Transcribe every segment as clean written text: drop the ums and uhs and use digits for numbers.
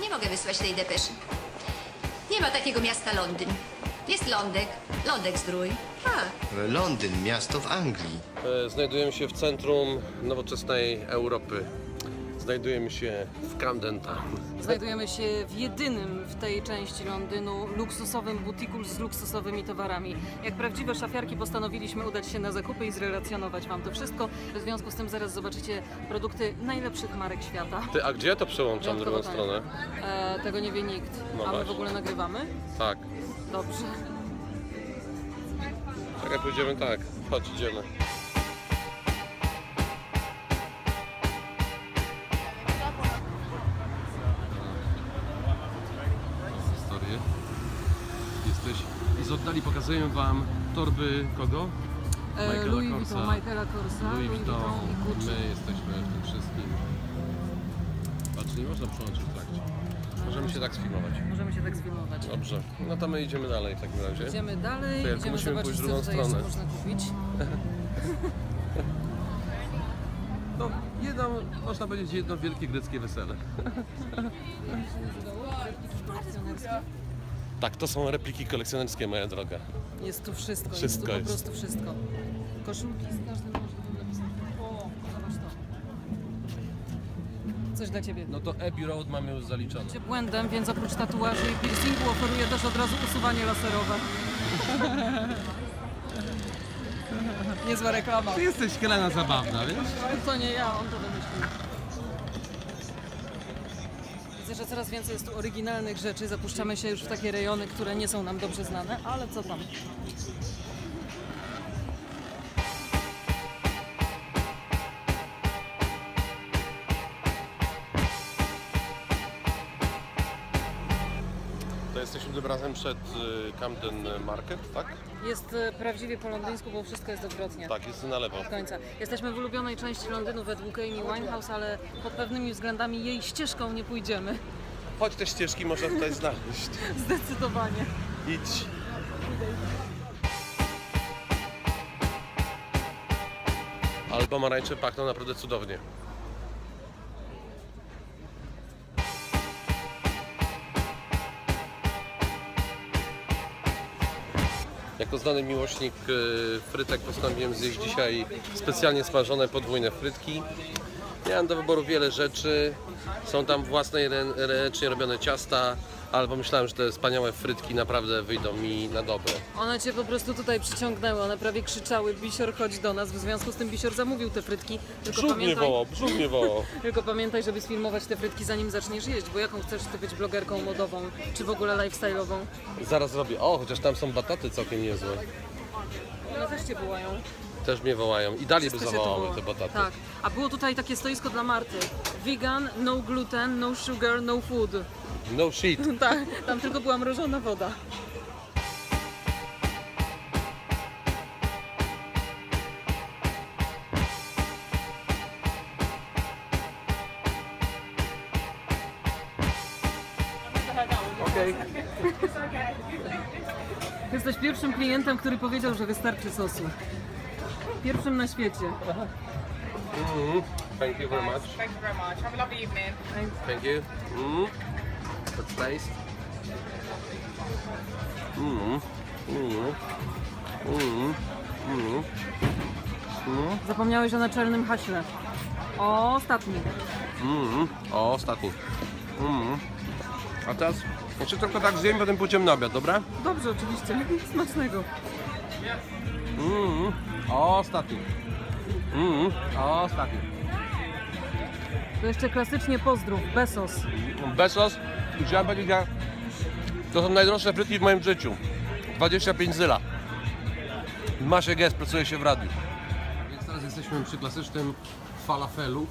Nie mogę wysłać tej depeszy. Nie ma takiego miasta Londyn. Jest Lądek. Lądek Zdrój. Ale Londyn, miasto w Anglii. Znajdujemy się w centrum nowoczesnej Europy. Znajdujemy się w Camden Town. Znajdujemy się w jedynym w tej części Londynu luksusowym butiku z luksusowymi towarami. Jak prawdziwe szafiarki postanowiliśmy udać się na zakupy i zrelacjonować Wam to wszystko. W związku z tym zaraz zobaczycie produkty najlepszych marek świata. Ty, a gdzie ja to przełączam w drugą Wyjątkowo tanie. stronę? Tego nie wie nikt. No A my w właśnie. ogóle nagrywamy? Tak. Dobrze. Czekaj, pójdziemy tak. Chodź, idziemy. Historię. Jesteś z oddali, pokazuję Wam torby kogo? Louis Vuitton, Michaela Korsa, Louis Vuitton. i Gucci. My jesteśmy w tym wszystkim. Patrz, nie można przełączyć w trakcie. Możemy się tak sfilmować. Możemy się tak sfilmować. Dobrze. No to my idziemy dalej w takim razie. Idziemy dalej, To jak idziemy musimy zobaczyć, pójść w co drugą tutaj jeszcze stronę. można kupić. No, można powiedzieć, jedno wielkie greckie wesele. Tak, to są repliki kolekcjonerskie, moja droga. Jest tu wszystko, Wszystko jest tu po jest. prostu wszystko. Koszulki z każdym możliwym napisem. O, zobacz to. Coś dla Ciebie. No to Abbey Road mamy już zaliczone. Błędem, więc oprócz tatuaży i piercingu oferuję też od razu usuwanie laserowe. Niezła reklama. Ty jesteś Helena zabawna, wiesz? To nie ja, on to wymyślił. Widzę, że coraz więcej jest tu oryginalnych rzeczy. Zapuszczamy się już w takie rejony, które nie są nam dobrze znane, ale co tam? To jesteśmy tym razem przed Camden Market, tak? Jest prawdziwie po londyńsku, bo wszystko jest odwrotnie. Tak, jest na lewo. Do końca. Jesteśmy w ulubionej części Londynu według Amy Winehouse, ale pod pewnymi względami jej ścieżką nie pójdziemy. Choć te ścieżki można tutaj znaleźć. Zdecydowanie. Idź. Ale pomarańcze pachną naprawdę cudownie. Jako znany miłośnik frytek postanowiłem zjeść dzisiaj specjalnie smażone podwójne frytki. Miałem do wyboru wiele rzeczy. Są tam własnej ręcznie robione ciasta, ale pomyślałem, że te wspaniałe frytki naprawdę wyjdą mi na dobre. One Cię po prostu tutaj przyciągnęły, one prawie krzyczały: Bisior, chodź do nas. W związku z tym Bisior zamówił te frytki. Brzuch mnie wołał. Tylko pamiętaj, żeby sfilmować te frytki, zanim zaczniesz jeść, bo jaką chcesz Ty być blogerką modową, czy w ogóle lifestyle'ową? Zaraz robię. O, chociaż tam są bataty całkiem niezłe. One też Cię wołają. Też mnie wołają i dali by Wszystko się tu zawołały woła. te bataty. Tak, a było tutaj takie stoisko dla Marty. Vegan, no gluten, no sugar, no food. No shit. Tak, tam tylko była mrożona woda. Okej. Jesteś pierwszym klientem, który powiedział, że wystarczy sosu. Pierwszym na świecie. Thank you very much. Thank you very much. Have a lovely evening. Thank you. Let's taste. Zapomniałeś o naczelnym haśle. O, ostatni. O, ostatni. A teraz jeszcze tylko tak zjem, potem pójdziemy na obiad, dobra? Dobrze, oczywiście. Smacznego. O, ostatni. O, ostatni. To jeszcze klasycznie pozdrów, Bezos. Bezos, chciałem powiedzieć, że to są najdroższe frytki w moim życiu. 25 zyla. Ma się gest, pracuje się w radiu. Więc teraz jesteśmy przy klasycznym falafelu.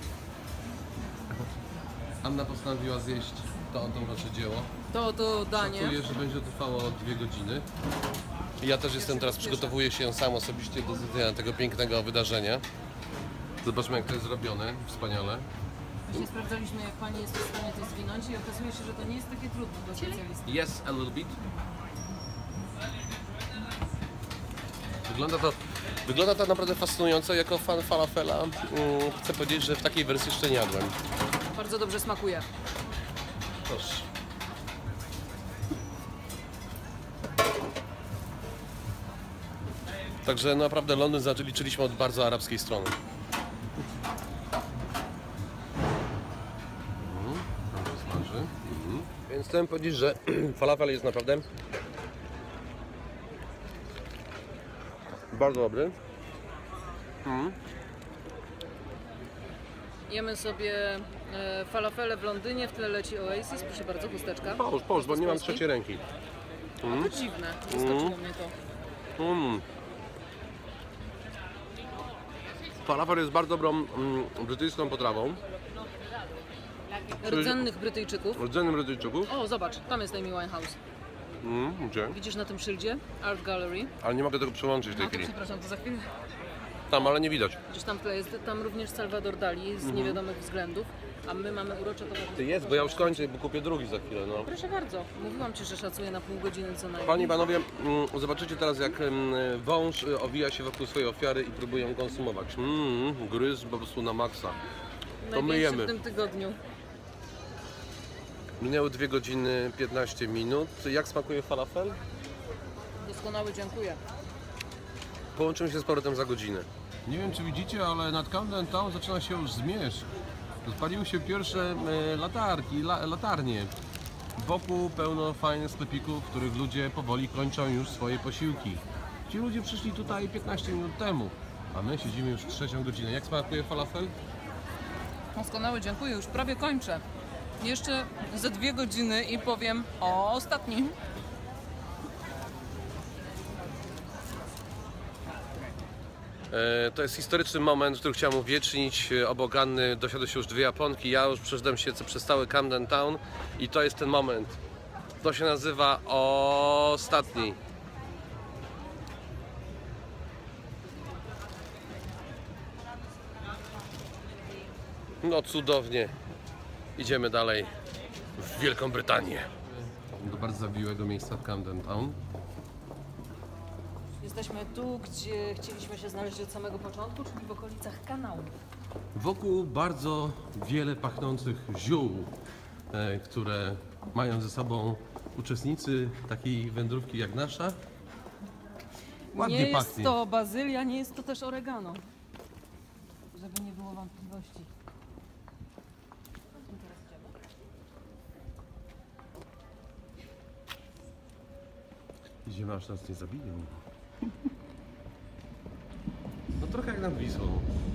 Anna postanowiła zjeść to nasze dzieło. To danie. Czuję, że będzie trwało 2 godziny. I ja też jestem teraz, przygotowuję się sam osobiście do zjedzenia tego pięknego wydarzenia. Zobaczmy, jak to jest zrobione. Wspaniale. Właśnie sprawdzaliśmy, jak Pani jest w stanie to zwinąć i okazuje się, że to nie jest takie trudne dla specjalisty. Yes, a little bit. Wygląda to naprawdę fascynująco. Jako fan falafela chcę powiedzieć, że w takiej wersji jeszcze nie jadłem. Bardzo dobrze smakuje. cóż. Także naprawdę Londyn zaczęliśmy od bardzo arabskiej strony. Smaży. Więc chciałem powiedzieć, że falafel jest naprawdę bardzo dobry. Jemy sobie falafele w Londynie, w tle leci Oasis. Proszę bardzo, chusteczka. Połóż, bo nie mam trzeciej ręki. To dziwne, zaskoczyło mnie to. Falafel jest bardzo dobrą brytyjską potrawą. Rdzennych Brytyjczyków. Rdzennym Brytyjczyków. O, zobacz, tam jest Amy Winehouse. Gdzie? Widzisz na tym szyldzie? Art Gallery. Ale nie mogę tego przełączyć w tej No to chwili. przepraszam, to za chwilę. Tam, ale nie widać. Gdzieś tam w tle jest, tam również Salvador Dali z niewiadomych względów, a my mamy urocze towarzystwo. Ty jest, bo ja już kończę, bo kupię drugi za chwilę. No. Proszę bardzo, mówiłam Ci, że szacuję na pół godziny co najmniej. Panie i panowie, zobaczycie teraz, jak wąż owija się wokół swojej ofiary i próbuje ją konsumować. Gryz po prostu na maksa. To my Największy jemy. w tym tygodniu. Minęły 2 godziny 15 minut. Jak smakuje falafel? Doskonały, dziękuję. Połączymy się z powrotem za godzinę. Nie wiem, czy widzicie, ale nad Camden Town zaczyna się już zmierzch. Rozpaliły się pierwsze latarnie. Wokół pełno fajnych sklepików, w których ludzie powoli kończą już swoje posiłki. Ci ludzie przyszli tutaj 15 minut temu, a my siedzimy już 3. godzinę. Jak smakuje falafel? Doskonały, dziękuję. Już prawie kończę. Jeszcze ze 2 godziny i powiem o ostatnim. To jest historyczny moment, który chciałem uwiecznić. Obok Anny dosiadły się już 2 Japonki. Ja już przeszedłem się przez cały Camden Town i to jest ten moment. To się nazywa ostatni. No cudownie. Idziemy dalej w Wielką Brytanię. Do bardzo zawiłego miejsca w Camden Town. Jesteśmy tu, gdzie chcieliśmy się znaleźć od samego początku, czyli w okolicach kanału. Wokół bardzo wiele pachnących ziół, które mają ze sobą uczestnicy takiej wędrówki jak nasza. Ładnie Nie jest pachnie. to bazylia, nie jest to też oregano. Żeby nie było wątpliwości. Idziemy, aż nas nie zabiją. No trochę jak nad Wisłą.